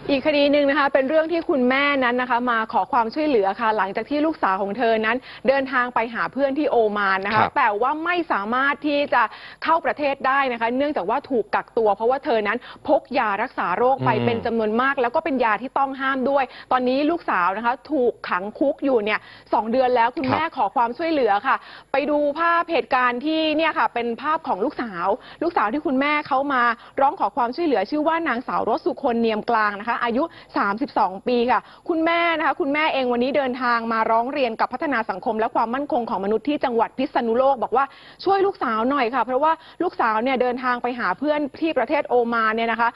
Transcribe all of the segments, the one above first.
อีกคดีหนึ่งนะคะเป็นเรื่องที่คุณแม่นั้นนะคะมาขอความช่วยเหลือค่ะหลังจากที่ลูกสาวของเธอนั้นเดินทางไปหาเพื่อนที่โอมานนะคะแต่ว่าไม่สามารถที่จะเข้าประเทศได้นะคะเนื่องจากว่าถูกกักตัวเพราะว่าเธอนั้นพกยารักษาโรคไปเป็นจำนวนมากแล้วก็เป็นยาที่ต้องห้ามด้วยตอนนี้ลูกสาวนะคะถูกขังคุกอยู่เนี่ย2 เดือนแล้วคุณแม่ขอความช่วยเหลือค่ะไปดูภาพเหตุการณ์ที่เนี่ยค่ะเป็นภาพของลูกสาวที่คุณแม่เขามาร้องขอความช่วยเหลือชื่อว่านางสาวรสสุคนเนียมกลางนะคะอายุ32 ปีค่ะคุณแม่เองวันนี้เดินทางมาร้องเรียนกับพัฒนาสังคมและความมั่นคงของมนุษย์ที่จังหวัดพิษณุโลกบอกว่าช่วยลูกสาวหน่อยค่ะเพราะว่าลูกสาวเนี่ยเดินทางไปหาเพื่อนที่ประเทศโอมานเนี่ยนะคะ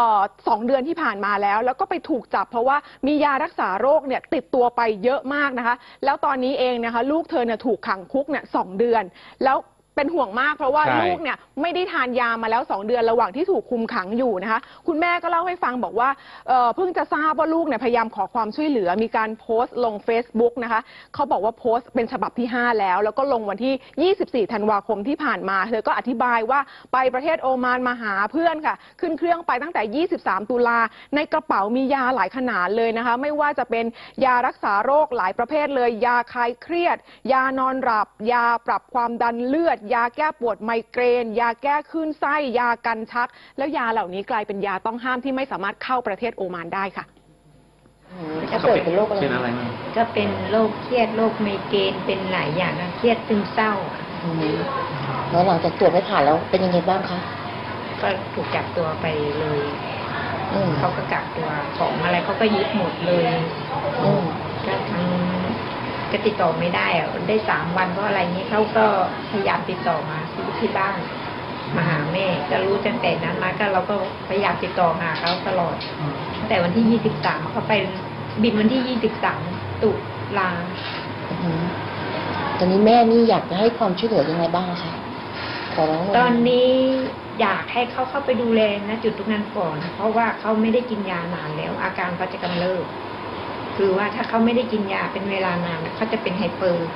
2 เดือนที่ผ่านมาแล้วก็ไปถูกจับเพราะว่ามียารักษาโรคเนี่ยติดตัวไปเยอะมากนะคะแล้วตอนนี้เองนะคะลูกเธอเนี่ยถูกขังคุกเนี่ย2 เดือนแล้วเป็นห่วงมากเพราะว่าลูกเนี่ยไม่ได้ทานยามาแล้ว2 เดือนระหว่างที่ถูกคุมขังอยู่นะคะคุณแม่ก็เล่าให้ฟังบอกว่าเพิ่งจะทราบว่าลูกเนี่ยพยายามขอความช่วยเหลือมีการโพสต์ลง Facebook นะคะเขาบอกว่าโพสต์เป็นฉบับที่5แล้วก็ลงวันที่24 ธันวาคมที่ผ่านมาเธอก็อธิบายว่าไปประเทศโอมานมาหาเพื่อนค่ะขึ้นเครื่องไปตั้งแต่23 ตุลาในกระเป๋ามียาหลายขนาดเลยนะคะไม่ว่าจะเป็นยารักษาโรคหลายประเภทเลยยาคลายเครียดยานอนหลับยาปรับความดันเลือดยาแก้ปวดไมเกรนยาแก้คลื่นไส้ยากันชักแล้วยาเหล่านี้กลายเป็นยาต้องห้ามที่ไม่สามารถเข้าประเทศโอมานได้ค่ะจะเกิดเป็นโรคอะไรก็เป็นโรคเครียดโรคไมเกรนเป็นหลายอย่างนะเครียดซึมเศร้าแล้วหลังจากตรวจไม่ผ่านแล้วเป็นยังไงบ้างคะก็ถูกจับตัวไปเลยเขาก็กักตัวของอะไรเขาก็ยึดหมดเลยก็ก็ติดต่อไม่ได้อะได้3 วันเพราะอะไรนี้เขาก็พยายามติดต่อมาที่บ้านมาหาแม่ก็รู้ตั้งแต่นั้นมาก็เราก็พยายามติดต่อหาเขาตลอดแต่วันที่23เขาไปบินวันที่23 ตุลาตอนนี้แม่นี่อยากจะให้ความช่วยเหลือยังไงบ้างคะขอร้องตอนนี้อยากให้เขาเข้าไปดูแลนะจุดตรงนั้นก่อนเพราะว่าเขาไม่ได้กินยานานแล้วอาการเขาจะกำเริบคือว่าถ้าเขาไม่ได้กินยาเป็นเวลานานเขาจะเป็นไฮเปอร์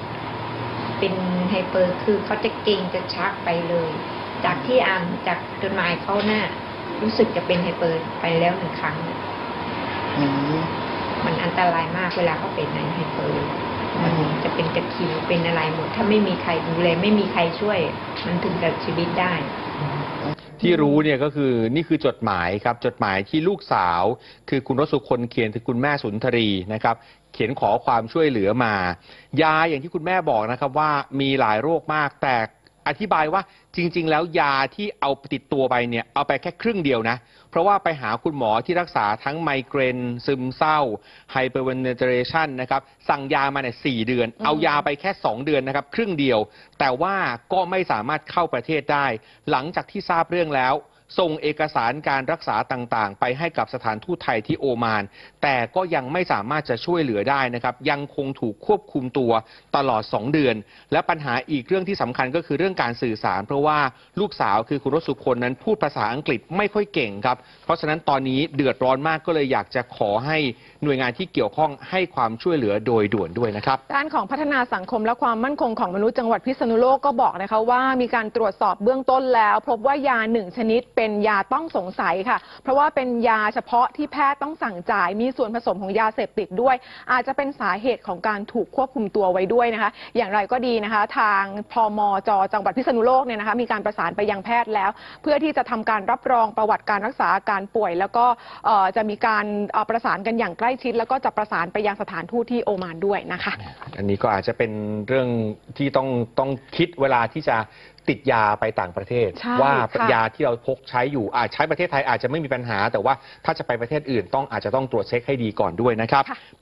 คือเขาจะเกร็งจะชักไปเลยจากที่อ่านจากจดหมายเขาน่ะรู้สึกจะเป็นไฮเปอร์ไปแล้ว1 ครั้งมันอันตรายมากเวลาเขาเป็นในไฮเปอร์มันจะเป็นตะคริวเป็นอะไรหมดถ้าไม่มีใครดูแลไม่มีใครช่วยมันถึงกับชีวิตได้ที่รู้เนี่ยก็คือนี่คือจดหมายครับจดหมายที่ลูกสาวคือคุณรสสุคนเขียนถึงคุณแม่สุนทรีนะครับเขียนขอความช่วยเหลือมายาอย่างที่คุณแม่บอกนะครับว่ามีหลายโรคมากแต่อธิบายว่าจริงๆแล้วยาที่เอาติดตัวไปเนี่ยเอาไปแค่ครึ่งเดียวนะเพราะว่าไปหาคุณหมอที่รักษาทั้งไมเกรนซึมเศร้าไฮเปอร์เวนเทเรชันนะครับสั่งยามาเนี่ย4 เดือนเอายาไปแค่2 เดือนนะครับครึ่งเดียวแต่ว่าก็ไม่สามารถเข้าประเทศได้หลังจากที่ทราบเรื่องแล้วส่งเอกสารการรักษาต่างๆไปให้กับสถานทูตไทยที่โอมานแต่ก็ยังไม่สามารถจะช่วยเหลือได้นะครับยังคงถูกควบคุมตัวตลอด2 เดือนและปัญหาอีกเรื่องที่สำคัญก็คือเรื่องการสื่อสารเพราะว่าลูกสาวคือคุณรสสุคนนั้นพูดภาษาอังกฤษไม่ค่อยเก่งครับเพราะฉะนั้นตอนนี้เดือดร้อนมากก็เลยอยากจะขอให้หน่วยงานที่เกี่ยวข้องให้ความช่วยเหลือโดยด่วนด้วยนะครับด้านของพัฒนาสังคมและความมั่นคงของมนุษย์จังหวัดพิษณุโลกก็บอกนะคะว่ามีการตรวจสอบเบื้องต้นแล้วพบว่ายา1 ชนิดเป็นยาต้องสงสัยค่ะเพราะว่าเป็นยาเฉพาะที่แพทย์ต้องสั่งจ่ายมีส่วนผสมของยาเสพติดด้วยอาจจะเป็นสาเหตุของการถูกควบคุมตัวไว้ด้วยนะคะอย่างไรก็ดีนะคะทางพม.จังหวัดพิษณุโลกเนี่ยนะคะมีการประสานไปยังแพทย์แล้วเพื่อที่จะทำการรับรองประวัติการรักษาอาการป่วยแล้วก็จะมีการประสานกันอย่างใกล้ชิดแล้วก็จะประสานไปยังสถานทูตที่โอมานด้วยนะคะอันนี้ก็อาจจะเป็นเรื่องที่ต้องคิดเวลาที่จะติดยาไปต่างประเทศว่ายาที่เราพกใช้อยู่ใช้ประเทศไทยอาจจะไม่มีปัญหาแต่ว่าถ้าจะไปประเทศอื่นอาจจะต้องตรวจเช็คให้ดีก่อนด้วยนะครับ